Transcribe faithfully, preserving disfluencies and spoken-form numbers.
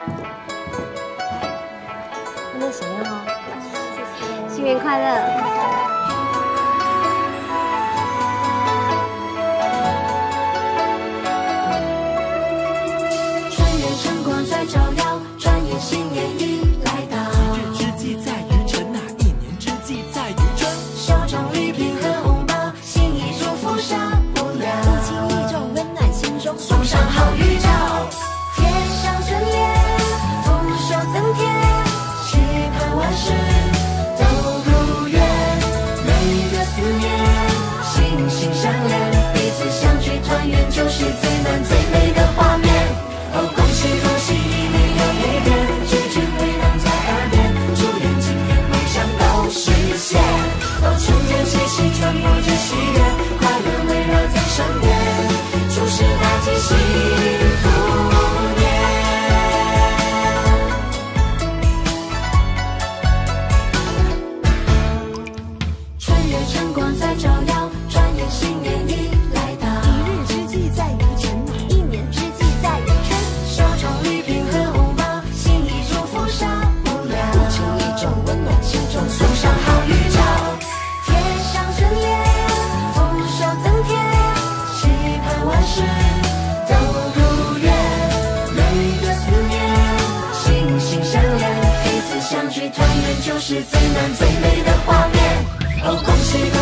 那谁哦？新年快乐！ 春月晨光在照耀，转眼新年已来到。 一日之计在于晨啊，一年之计在于春。 手中礼品和红包，心意祝福少不了。 不经意中温暖心中， 送上好预兆。天上春联，福寿增添，期盼万事都如愿。每个思念，心心相连，彼此相聚团圆，就是最暖最美的画面。哦，恭喜恭喜，一年又一年，句句回荡在耳边，祝愿今年梦想都实现。哦，春天气息传播着喜悦，快乐围绕在身边，祝师大吉幸福年。春月晨光在照耀，转眼新年已来到。 一日之计在于晨，一年之计在于春。 手中礼品和红包，心意祝福少不了。 不经意中温暖心中， 送上好预兆。天上春联，福寿增添，期盼万事都如愿。每个思念，心心相连，彼此相聚团圆，就是最暖最美的画面。哦，恭喜！